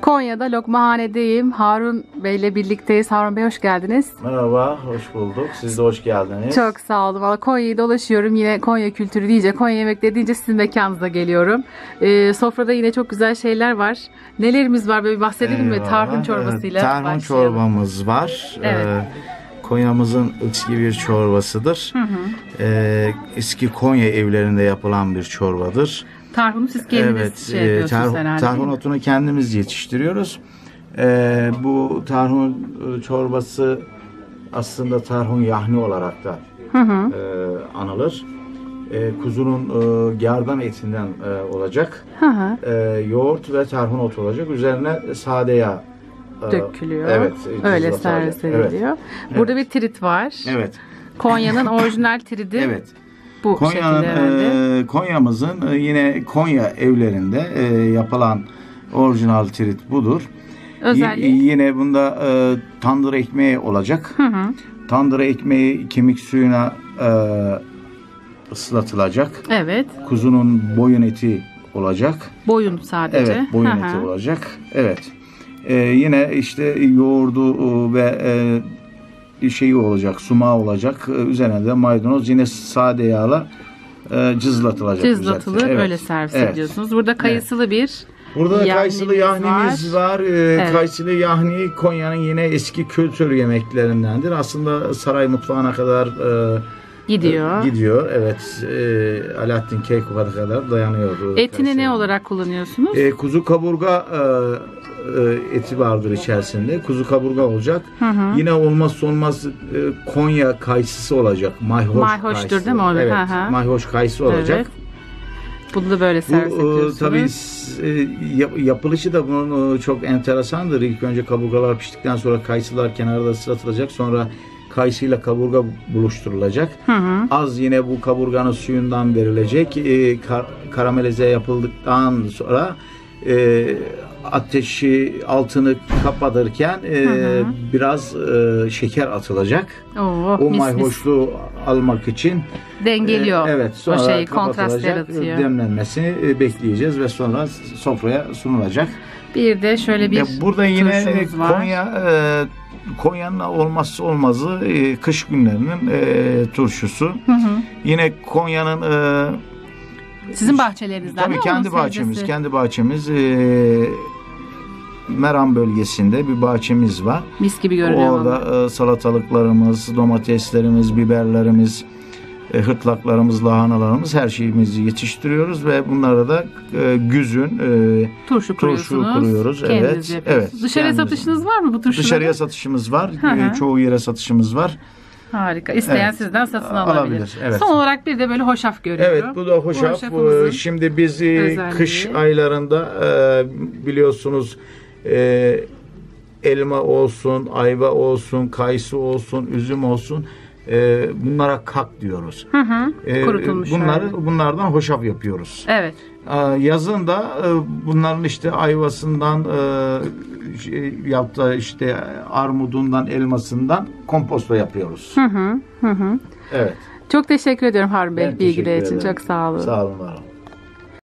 Konya'da Lokmahane'deyim. Harun Bey'le birlikteyiz. Harun Bey hoş geldiniz. Merhaba, hoş bulduk. Siz de hoş geldiniz. Çok sağ olun. Valla Konya'yı dolaşıyorum. Yine Konya kültürü deyince, Konya yemekleri deyince sizin mekanınıza geliyorum. Sofrada yine çok güzel şeyler var. Nelerimiz var? Böyle bahsedelim mi? Tarhun çorbasıyla Tarhun başlayalım. çorbamız var. Evet. Konya'mızın eski bir çorbasıdır. Eski Konya evlerinde yapılan bir çorbadır. Tarhunu siz kendiniz yapıyorsunuz herhalde. Tarhun otunu kendimiz yetiştiriyoruz. Bu tarhun çorbası aslında tarhun yahni olarak da anılır. Kuzunun gerdan etinden olacak. Yoğurt ve tarhun otu olacak. Üzerine sade yağ dökülüyor. Evet. Öyle servis ediliyor. Burada bir tirit var. Evet. Konya'nın orijinal tridi. Evet. Bu Konya'mızın yine Konya evlerinde yapılan orijinal tirit budur. Özelliği? Yine bunda tandır ekmeği olacak. Tandır ekmeği kemik suyuna ıslatılacak. Evet. Kuzunun boyun eti olacak. Boyun sadece. Evet, boyun eti olacak. Evet. Yine işte yoğurdu ve şeyi olacak, sumağı olacak. Üzerine de maydanoz yine sade yağla cızlatılacak. Cızlatılır, öyle servis ediyorsunuz. Burada kayısılı bir Burada kayısılı yahnimiz var. Evet. Kayısılı yahni Konya'nın yine eski kültür yemeklerindendir. Aslında saray mutfağına kadar gidiyor. Evet. Alaaddin Keykubat'a kadar dayanıyor. Etini ne olarak kullanıyorsunuz? Kuzu kaburga eti vardır içerisinde. Kuzu kaburga olacak. Yine olmazsa olmaz Konya kayısısı olacak. Mayhoştur kayısı. Değil mi orada? Evet. Mayhoş kayısı olacak. Evet. Bunu da böyle servis ediyorsunuz. Tabii yapılışı da bunun çok enteresandır. İlk önce kaburgalar piştikten sonra kayısılar kenarda ıslatılacak. Sonra kayısıyla kaburga buluşturulacak. Az yine bu kaburganın suyundan verilecek. Karamelize yapıldıktan sonra ateşi altını kapatırken biraz şeker atılacak. O mayhoşluğu almak için dengeliyor. Evet, sonra o şeyi kontrast yaratıyor. Demlenmesini bekleyeceğiz ve sonra sofraya sunulacak. Bir de şöyle bir burada yine var. Konya'nın olmazsa olmazı kış günlerinin turşusu. Yine Konya'nın sizin bahçelerinizden tabii mi? Kendi bahçemiz Meram bölgesinde bir bahçemiz var. Mis gibi görünüyor. Orada salatalıklarımız, domateslerimiz, biberlerimiz, hırtlaklarımız, lahanalarımız, her şeyimizi yetiştiriyoruz ve bunlara da güzün turşu kuruyoruz. Evet. Dışarıya satışınız var mı bu turşuları? Dışarıya satışımız var. Çoğu yere satışımız var. Harika. İsteyen sizden satın alabilir. Evet. Son olarak bir de böyle hoşaf görüyorum. Evet, bu da hoşaf. Şimdi biz kış aylarında biliyorsunuz elma olsun, ayva olsun, kayısı olsun, üzüm olsun, bunlara kak diyoruz. Kurutulmuş. Bunlardan hoşaf yapıyoruz. Evet. Yazın da bunların işte ayvasından yaptığı işte armudundan, elmasından komposto yapıyoruz. Evet. Çok teşekkür ediyorum Harun Bey bilgiler için. Çok sağ olun. Sağ olun.